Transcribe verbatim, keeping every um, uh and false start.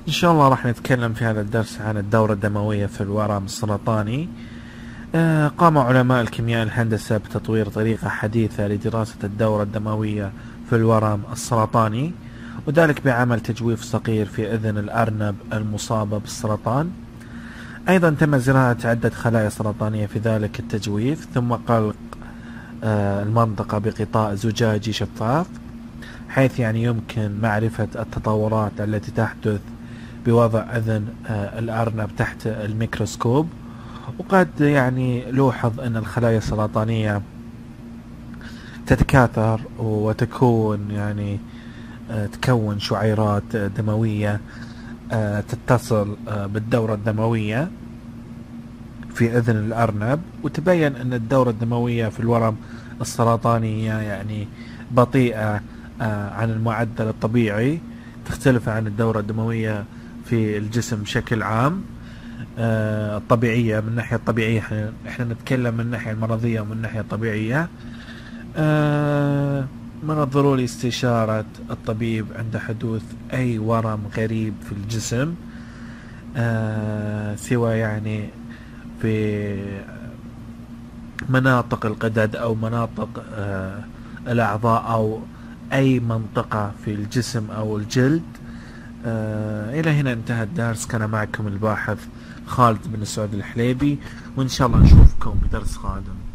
إن شاء الله راح نتكلم في هذا الدرس عن الدورة الدموية في الورم السرطاني. آه، قام علماء الكيمياء الهندسة بتطوير طريقة حديثة لدراسة الدورة الدموية في الورم السرطاني، وذلك بعمل تجويف صغير في إذن الأرنب المصابة بالسرطان. أيضا تم زراعة عدة خلايا سرطانية في ذلك التجويف، ثم قلق آه، المنطقة بغطاء زجاجي شفاف، حيث يعني يمكن معرفة التطورات التي تحدث بوضع أذن آه، الأرنب تحت الميكروسكوب. وقد يعني لوحظ أن الخلايا السرطانية تتكاثر وتكون يعني آه، تكون شعيرات دموية آه، تتصل آه، بالدورة الدموية في أذن الأرنب. وتبين أن الدورة الدموية في الورم السرطاني يعني بطيئة آه، عن المعدل الطبيعي، تختلف عن الدورة الدموية في الجسم بشكل عام. آه، الطبيعية من الناحية الطبيعية، احنا, احنا نتكلم من الناحية المرضية ومن الناحية الطبيعية. آه، من الضروري استشارة الطبيب عند حدوث أي ورم غريب في الجسم، آه، سوى يعني في مناطق القدد أو مناطق آه، الأعضاء أو أي منطقة في الجسم أو الجلد. آه إلى هنا انتهى الدرس. كان معكم الباحث خالد بن سعود الحليبي، وإن شاء الله نشوفكم بدرس قادم.